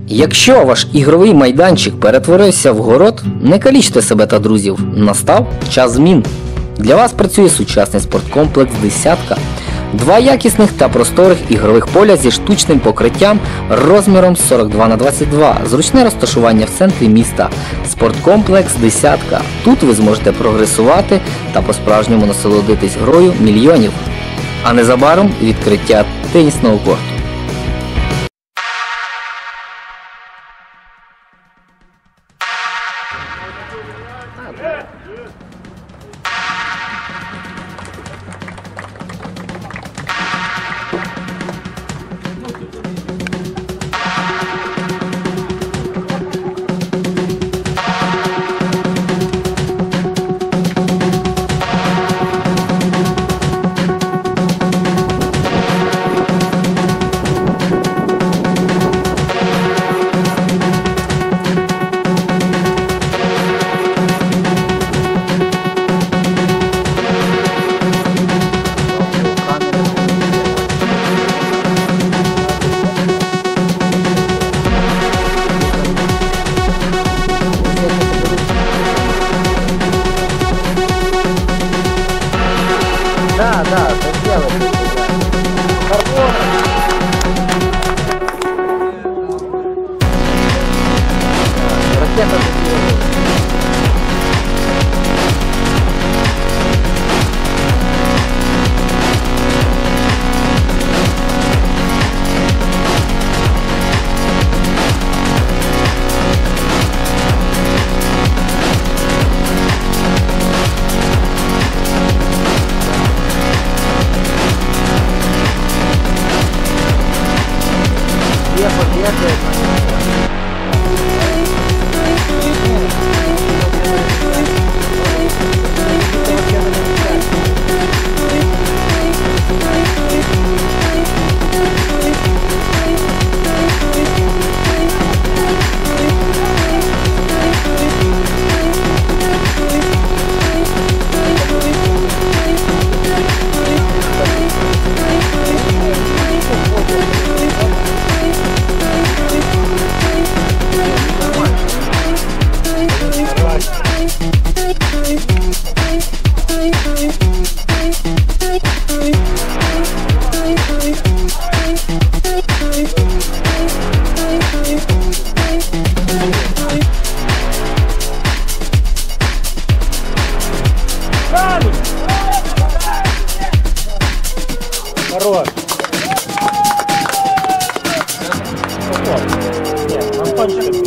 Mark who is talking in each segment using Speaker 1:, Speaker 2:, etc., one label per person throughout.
Speaker 1: Якщо ваш ігровий майданчик перетворився в город, не калічте себе та друзів, настав час змін. Для вас працює сучасний спорткомплекс «Десятка». 2 якісних та просторих ігрових поля зі штучним покриттям розміром 42х22, зручне розташування в центрі міста. Спорткомплекс «Десятка». Тут ви зможете прогресувати та по-справжньому насолодитись грою мільйонів. А незабаром відкриття тенісного корту.
Speaker 2: Да, это сделай. Ракета Хорош. Нет, нам кончили.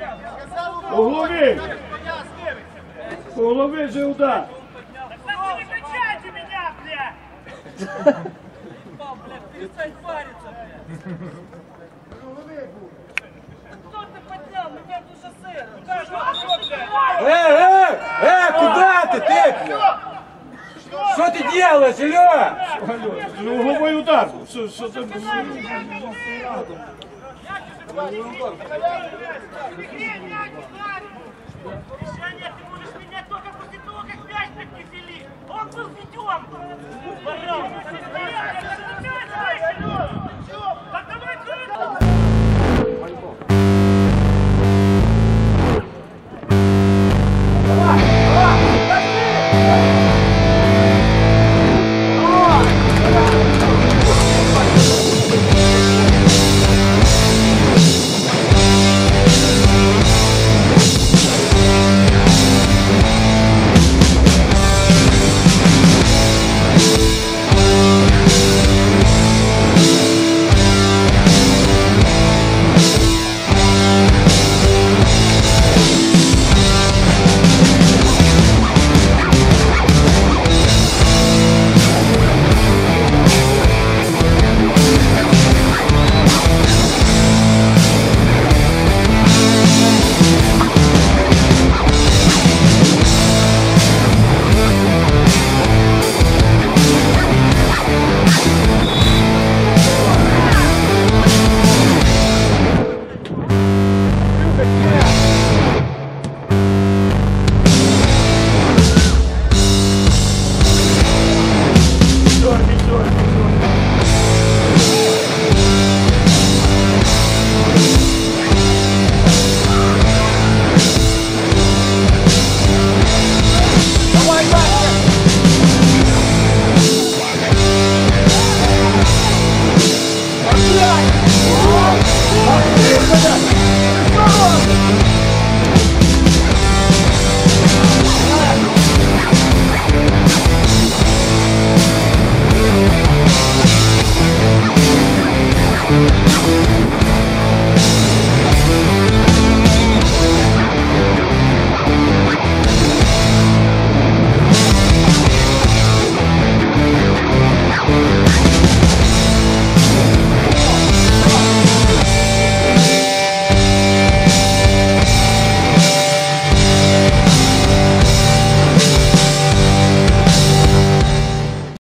Speaker 3: Углови! Углови же удар!
Speaker 4: Не кричайте меня, блядь! Перестань париться, блядь! Кто ты поднял? Меня тут шоссе!
Speaker 5: Куда ты, блядь? Что ты делаешь, алло?
Speaker 3: Ну, угловой удар! Що там?